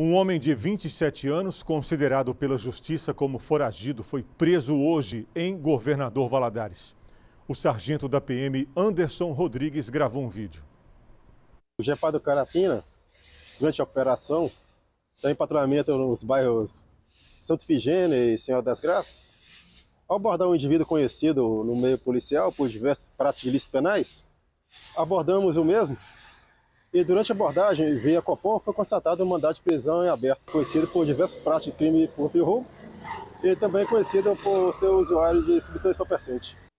Um homem de 27 anos, considerado pela justiça como foragido, foi preso hoje em Governador Valadares. O sargento da PM, Anderson Rodrigues, gravou um vídeo. O GEPAR do Carapina, durante a operação, está em patrulhamento nos bairros Santo Ifigênia e Senhora das Graças. Ao abordar um indivíduo conhecido no meio policial por diversos pratos de ilícitos penais, abordamos o mesmo e durante a abordagem via Copom foi constatado um mandado de prisão em aberto, conhecido por diversos pratos de crime furto e roubo e também conhecido por ser usuário de substância entorpecente.